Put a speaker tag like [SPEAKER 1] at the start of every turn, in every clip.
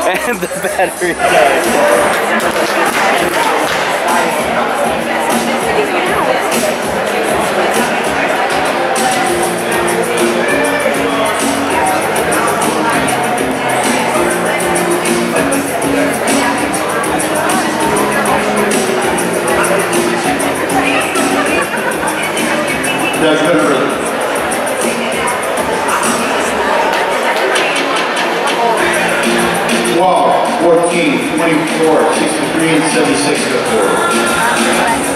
[SPEAKER 1] And the battery died.
[SPEAKER 2] That's better. Wow, 14, 24, 63, and 76 to 4.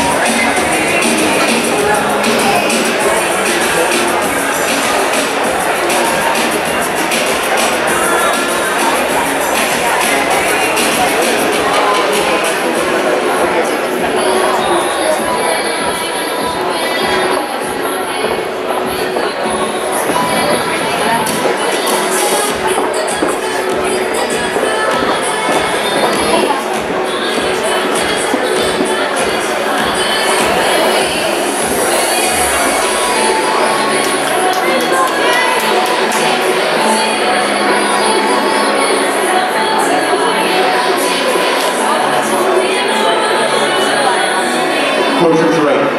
[SPEAKER 2] Closer to right.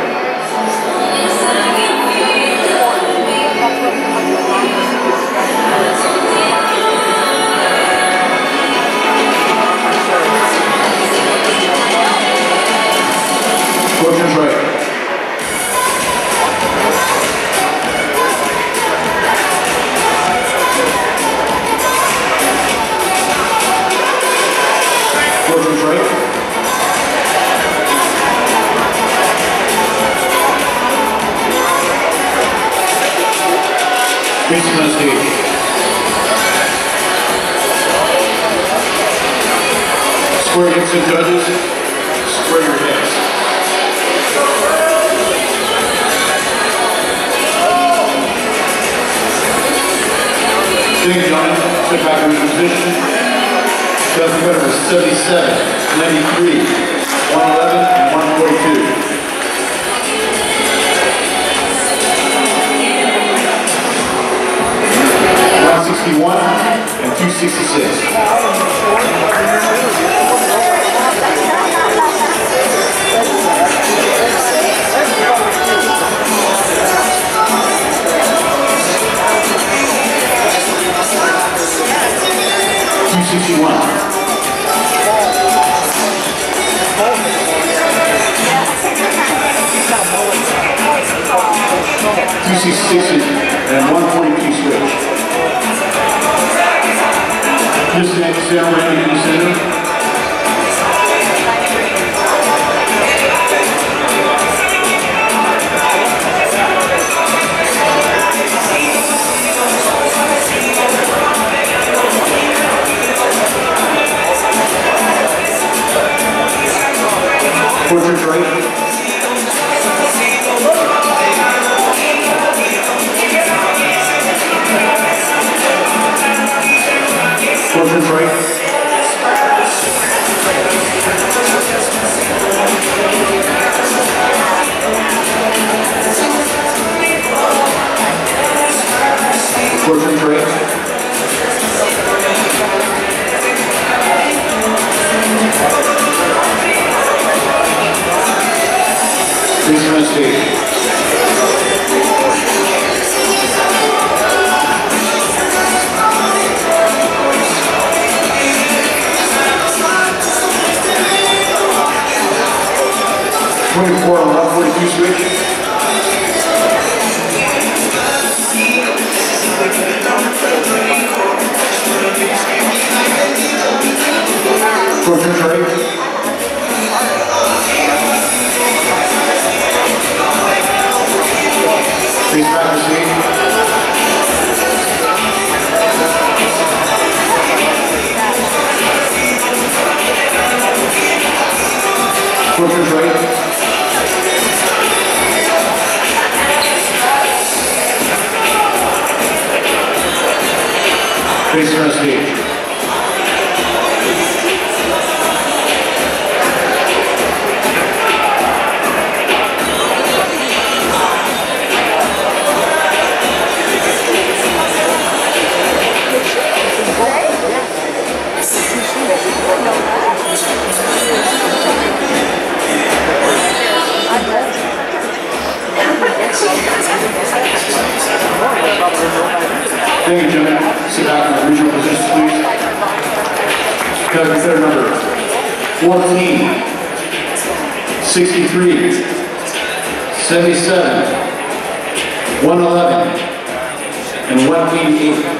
[SPEAKER 2] Closer to right. Closer to right. Facing on stage. Square hips and judges. Square your hips. Thank you, Johnny. Sit back in your position. Best winner was 77, 93, 111, and 142. 161 and 266. 261. 266 and 142 switch. Just next down, right in the center. Portrait right. Portrait right. Portrait right. Please run stage. Twenty-four on 142 switch. Portrait right. Please back to seat. Portrait right. Face front stage. Consider number 14, 63, 77, 111, and 188.